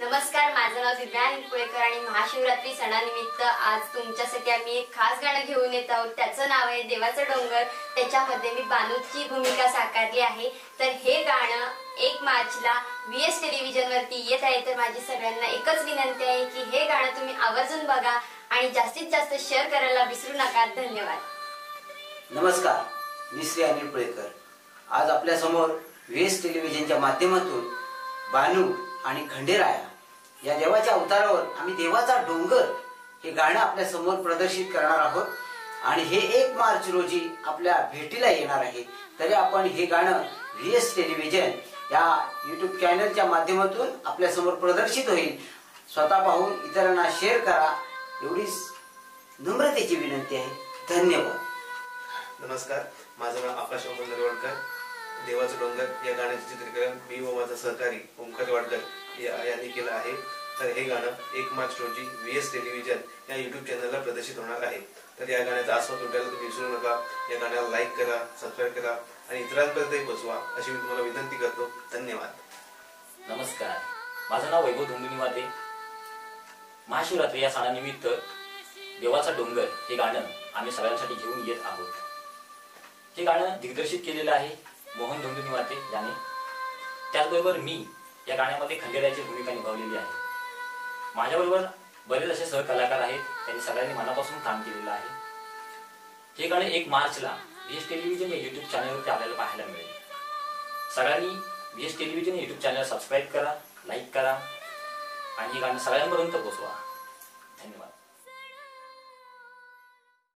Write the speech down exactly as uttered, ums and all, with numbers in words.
नमस्कार, माझं नाव दिव्या निपुळेकर आणि महाशिवरात्री सणानिमित्त आज तुमच्यासाठी आम्ही एक खास गाणं घेऊन येत आहोत। त्याचं नाव आहे देवाचा डोंगर। त्याच्यामध्ये मी बानूची भूमिका साकारली आहे। तर हे गाणं एक मार्चला व्ही एस टेलिव्हिजन वरती येत आहे। तर माझी सगळ्यांना एकच विनंती आहे की हे गाणं तुम्ही आवर्जून बघा आणि जास्तीत जास्त शेअर करायला विसरू नका। धन्यवाद। नमस्कार, मी श्री अनिल पुळेकर। आज आपल्या समोर व्ही एस टेलिव्हिजनच्या माध्यमातून बानू आणि खंडेराया या देवाच्या अवतारावर आम्ही देवाचा डोंगर हे गाणं आपल्या समोर प्रदर्शित करणार आहोत आणि हे एक मार्च रोजी आपल्या भेटीला येणार आहे। तरी आपण हे गाणं व्ही एस टेलिव्हिजन या यूट्यूब चॅनलच्या माध्यमातून आपल्या समोर प्रदर्शित होईल। स्वतः पाहून इतरांना शेअर करा, एवढीच नम्रतेची विनंती आहे। धन्यवाद। नमस्कार, माझं नाव आकाश नरवडकर। देवाचं डोंगर या गाण्याचे चित्रीकरण मी व माझा सहकारी ओमकार वाडकर यांनी केलं आहे। तर हे गाणं एक मार्च रोजी व्ही एस टेलिव्हिजन या यूट्यूब चॅनलला प्रदर्शित होणार आहे। तर या गाण्याचा आस्वाद लुटायला तुम्ही विसरू नका। या गाण्याला लाईक करा, सबस्क्राईब करा आणि इतरांपर्यंतही पोहोचवा अशी मी तुम्हाला विनंती करतो। धन्यवाद। नमस्कार, माझं नाव वैभव धोंडुनिवाते। महाशिवरात्री या सणानिमित्त देवाचा डोंगर हे गाणं आम्ही सगळ्यांसाठी घेऊन येत आहोत। हे गाणं दिग्दर्शित केलेलं आहे मोहन धोंडुनिवाते याने। त्याचबरोबर मी या गाण्यामध्ये खंडेरायाची भूमिका निभावलेली आहे। माझ्याबरोबर बरेच असे सहकलाकार आहेत, त्यांनी सगळ्यांनी मनापासून काम केलेलं आहे। हे गाणं एक मार्चला व्ही एस टेलिव्हिजन या युट्यूब चॅनलवरती आपल्याला पाहायला मिळेल। सगळ्यांनी V S television YouTube channel subscribe करा, लाईक करा आणि हे गाणं सगळ्यांपर्यंत पोहोचवा।